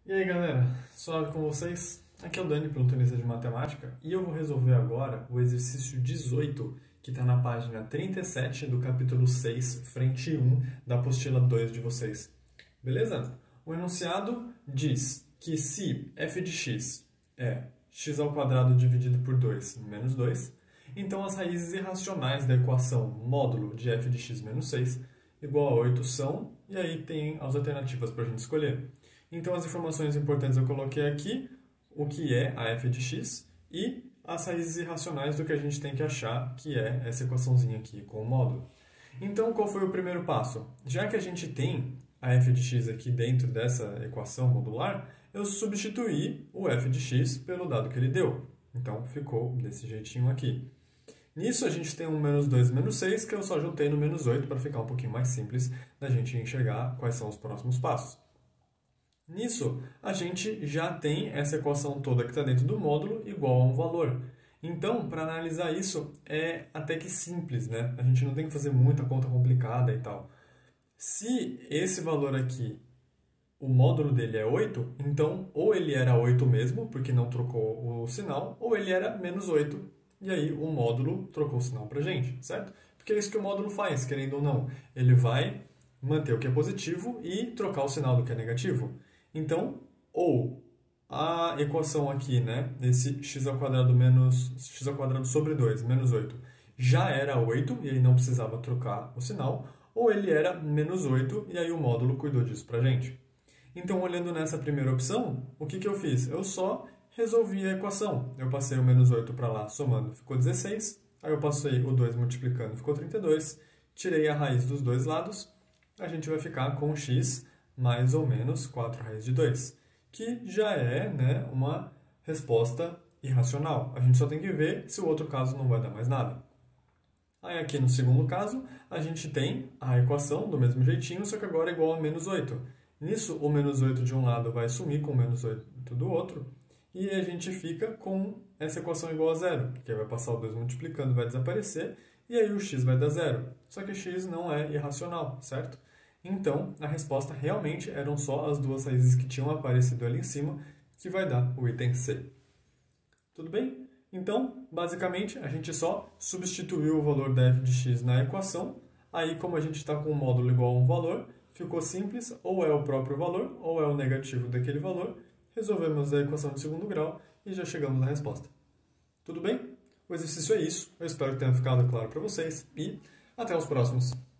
E aí galera, suave com vocês? Aqui é o Dani, plantonista de matemática, e eu vou resolver agora o exercício 18, que está na página 37 do capítulo 6, frente 1 da apostila 2 de vocês. Beleza? O enunciado diz que se f de x é x ao quadrado dividido por 2 menos 2, então as raízes irracionais da equação módulo de f de x menos 6 igual a 8 são, e aí tem as alternativas para a gente escolher. Então, as informações importantes eu coloquei aqui, o que é a f de x e as raízes irracionais do que a gente tem que achar, que é essa equaçãozinha aqui com o módulo. Então, qual foi o primeiro passo? Já que a gente tem a f de x aqui dentro dessa equação modular, eu substituí o f de x pelo dado que ele deu. Então, ficou desse jeitinho aqui. Nisso, a gente tem um menos 2 menos 6, que eu só juntei no menos 8 para ficar um pouquinho mais simples da gente enxergar quais são os próximos passos. Nisso, a gente já tem essa equação toda que está dentro do módulo igual a um valor. Então, para analisar isso, é até que simples, né? A gente não tem que fazer muita conta complicada e tal. Se esse valor aqui, o módulo dele é 8, então ou ele era 8 mesmo, porque não trocou o sinal, ou ele era menos 8, e aí o módulo trocou o sinal para a gente, certo? Porque é isso que o módulo faz, querendo ou não. Ele vai manter o que é positivo e trocar o sinal do que é negativo. Então, ou a equação aqui, né, esse x ao quadrado menos x ao quadrado sobre 2, menos 8, já era 8 e aí não precisava trocar o sinal, ou ele era menos 8 e aí o módulo cuidou disso pra gente. Então, olhando nessa primeira opção, o que eu fiz? Eu só resolvi a equação. Eu passei o menos 8 para lá, somando, ficou 16. Aí eu passei o 2 multiplicando, ficou 32. Tirei a raiz dos dois lados. A gente vai ficar com x mais ou menos 4 raiz de 2, que já é, né, uma resposta irracional. A gente só tem que ver se o outro caso não vai dar mais nada. Aí aqui no segundo caso, a gente tem a equação do mesmo jeitinho, só que agora é igual a menos 8. Nisso, o menos 8 de um lado vai sumir com o menos 8 do outro, e a gente fica com essa equação igual a zero, que aí vai passar o 2 multiplicando, vai desaparecer, e aí o x vai dar zero. Só que x não é irracional, certo? Então, a resposta realmente eram só as duas raízes que tinham aparecido ali em cima, que vai dar o item C. Tudo bem? Então, basicamente, a gente só substituiu o valor da f de x na equação. Aí, como a gente está com um módulo igual a um valor, ficou simples, ou é o próprio valor, ou é o negativo daquele valor. Resolvemos a equação de segundo grau e já chegamos na resposta. Tudo bem? O exercício é isso. Eu espero que tenha ficado claro para vocês e até os próximos.